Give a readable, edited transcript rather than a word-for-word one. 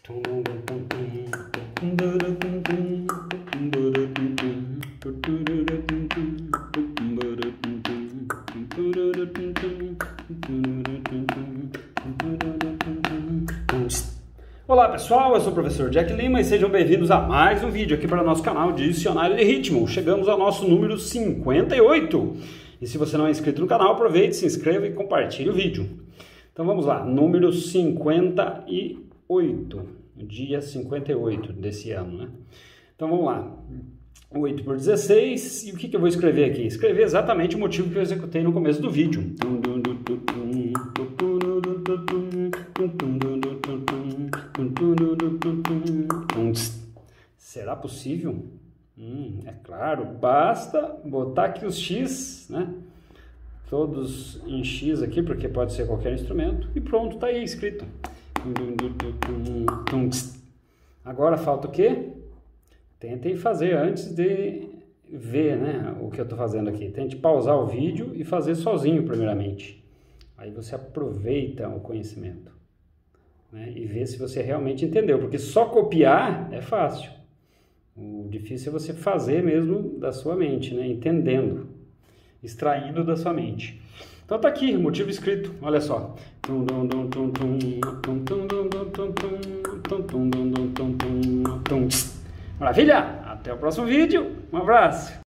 Olá pessoal, eu sou o professor Jack Lima e sejam bem-vindos a mais um vídeo aqui para o nosso canal Dicionário de Ritmo. Chegamos ao nosso número 58. E se você não é inscrito no canal, aproveite, se inscreva e compartilhe o vídeo. Então vamos lá, número 58, dia 58 desse ano, né? Então vamos lá, 8 por 16, e o que eu vou escrever aqui? Escrever exatamente o motivo que eu executei no começo do vídeo. Será possível? É claro, basta botar aqui os X, né? Todos em X aqui, porque pode ser qualquer instrumento, e pronto, tá aí escrito. Agora falta o quê? Tentem fazer antes de ver, né, o que eu tô fazendo aqui. Tente pausar o vídeo e fazer sozinho primeiramente. Aí você aproveita o conhecimento, né, e vê se você realmente entendeu, porque só copiar é fácil. O difícil é você fazer mesmo da sua mente, né, entendendo, extraindo da sua mente. Então tá aqui, o motivo escrito, olha só. Maravilha? Até o próximo vídeo, um abraço!